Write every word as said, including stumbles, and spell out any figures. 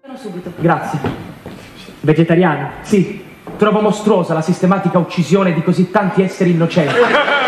Subito. Grazie. Vegetariano? Sì. Trovo mostruosa la sistematica uccisione di così tanti esseri innocenti.